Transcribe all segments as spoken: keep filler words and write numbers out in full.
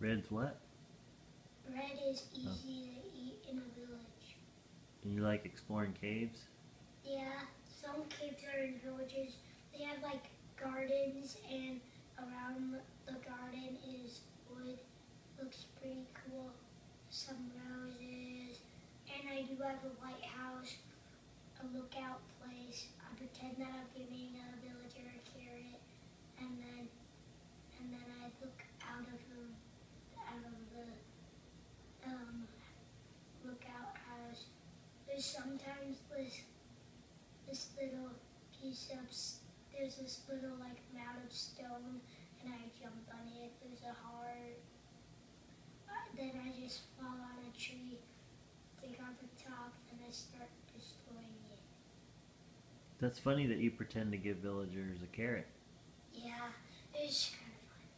Red's what? Red is easy oh. to eat in a village. And you like exploring caves? Yeah, some caves are in villages. They have like gardens, and around the garden is wood. Looks pretty cool. Some roses. And I do have a lighthouse, a lookout place. I pretend that I'm giving a villager a carrot, and then and then I look out of the out of the um, lookout house. There's sometimes this this little piece of there's this little like mound of stone, and I jump on it. There's a heart. Uh, then I just fall on a tree, dig on the top, and I start destroying it. That's funny that you pretend to give villagers a carrot. Yeah, it's kind of fun.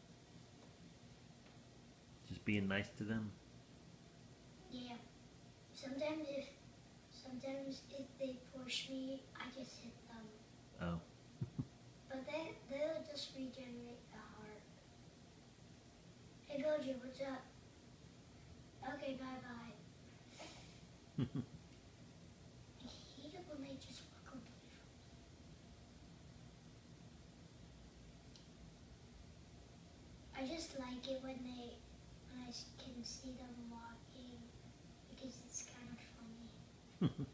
Just being nice to them? Yeah. Sometimes if sometimes if they push me, I just hit them. Oh. But they they'll just regenerate the heart. Hey villager, what's up? Okay, bye bye. I hate it when they just walk away from me. I just like it when they when I can see them walking, because it's kind of funny.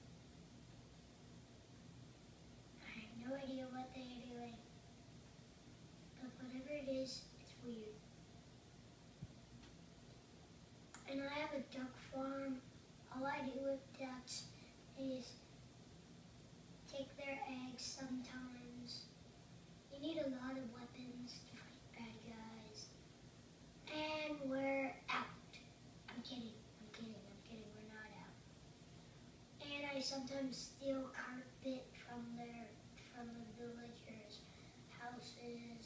I have no idea what they are doing, but whatever it is, it's weird. And I have a duck farm. All I do with ducks is take their eggs sometimes. You need a lot of weapons to fight bad guys. And we're out. I'm kidding, I'm kidding, I'm kidding, we're not out. And I sometimes steal carpet from their, from the villagers' houses.